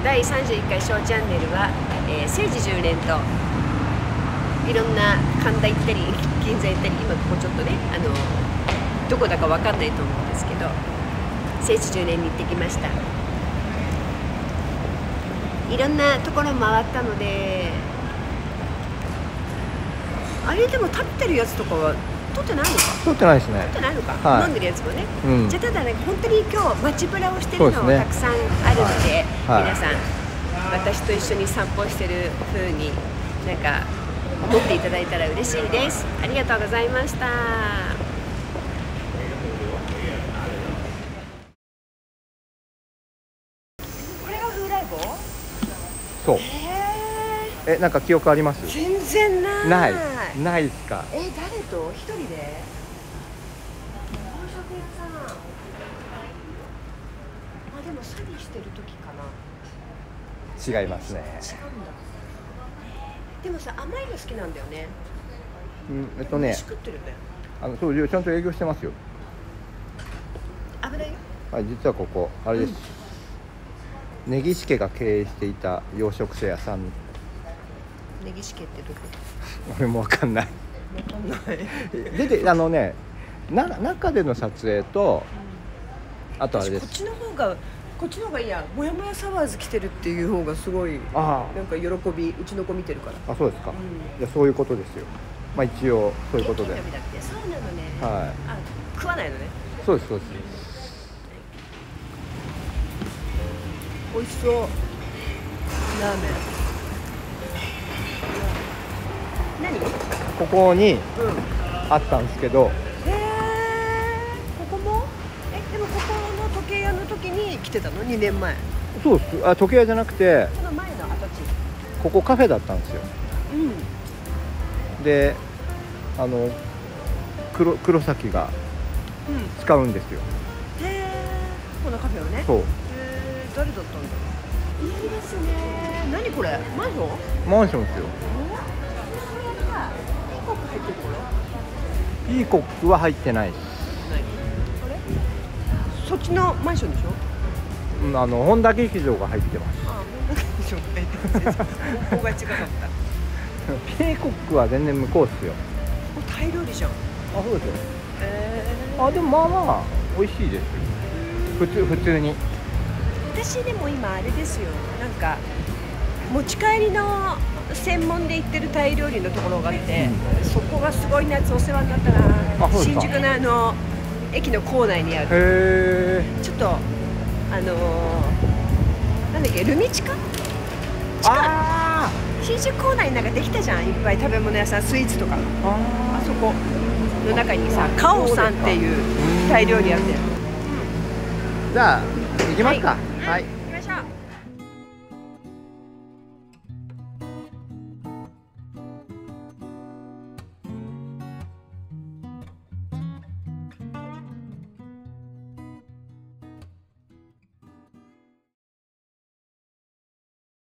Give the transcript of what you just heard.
第31回ショーチャンネルは、聖地10年といろんな神田行ったり銀座行ったり、今ここちょっとねどこだかわかんないと思うんですけど、聖地10年に行ってきました。いろんなところ回ったので、あれでも食べてるやつとかは撮ってないのか。 撮ってないですね。 撮ってないのか、 はい、 飲んでるやつもね、 うん、 じゃあただね、本当に今日街ブラをしてるのもたくさんあるので、 はい、 皆さん私と一緒に散歩してる風になんか思っていただいたら嬉しいです。ありがとうございました。これが風来坊？ そう。なんか記憶あります？ 全然ない。 ないですか？ 誰と一人で？洋食屋さん。でも詐欺してる時かな。 違いますね。 違うんだ。でもさ、甘いの好きなんだよね。 ね。 食ってるね。 そうちゃんと営業してますよ。 危ないよ。 はい、実はここあれです。根岸家が経営していた洋食屋さん。 根岸家ってどこ？ 俺もわかんない。 わかんない。 で中での撮影と、あとあれです。 こっちの方がいいや。もやもやサワーズ来てるっていう方がすごい。なんか喜び、うちの子見てるから。 あ、そうですか。いや、そういうことですよ。まあ一応そういうことで。 そうなのね。 はい。 食わないのね。 そうですそうです。 美味しそう。ラーメン。何？ ここにあったんですけど。 ここも？でもここの時計屋の時に来てたの？2年前。 そうです。時計屋じゃなくて。 その前の跡地。 ここカフェだったんですよ。で、黒崎が使うんですよ。 このカフェをね。 そう。 誰だったんだろう。いいですね。何これ？マンション？ マンションですよ。いいコックは入ってないし。 そっちのマンションでしょ？ 本田劇場が入ってます。 本田劇場が入ってます。ここが違かった。 ピーコックは全然向こうっすよ。 タイ料理じゃん。 そうですよ。でもまあまあ美味しいです。普通に。 私でも今あれですよ。なんか持ち帰りの専門で行ってるタイ料理のところがあって、そこがすごい夏お世話になったな。新宿の駅の構内にある。ちょっとなんだっけ、ルミチカ？新宿構内になんかできたじゃん。いっぱい食べ物屋さん、スイーツとか。あそこの中にさ、カオさんっていうタイ料理あって。 じゃあ行きますか。はい。